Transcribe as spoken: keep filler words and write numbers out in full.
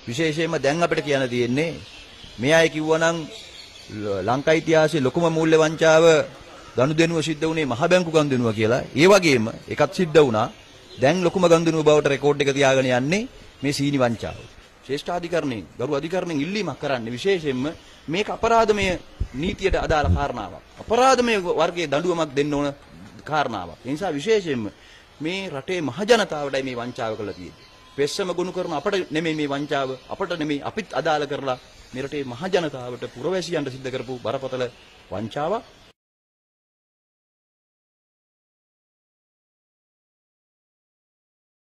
විශේෂයෙන්ම දැන් අපිට කියන්න තියෙන්නේ මේ අය කිව්වනම් ලංකා ඉතිහාසයේ ලොකුම මූල්‍ය වංචාව ගනුදෙනුව සිද්ධ වුණේ මහ බැංකු ගනුදෙනුව කියලා. ඒ වගේම එකක් සිද්ධ වුණා. දැන් ලොකුම ගනුදෙනුව බවට රෙකෝඩ් එක තියාගෙන යන්නේ මේ සීනි වංචාව. ශ්‍රේෂ්ඨ අධිකරණයෙන් ගරු අධිකරණයෙන් ඉල්ලීමක් කරන්නේ විශේෂයෙන්ම මේක අපරාධමය නීතියට අදාළ කාරණාවක්. අපරාධමය වර්ගයේ දඬුවමක් දෙන්න ඕන කාරණාවක්. ඒ නිසා විශේෂයෙන්ම මේ රටේ මහ ජනතාවටයි මේ වංචාව කළා තියෙන්නේ. පෙස්සම ගොනු කරන අපට නෙමෙයි මේ වංචාව, අපට නෙමෙයි අපිත් අදාළ කරලා මේ රටේ මහ ජනතාවට පුරවැසියන්ට සිද්ධ කරපු බරපතල වංචාවක්.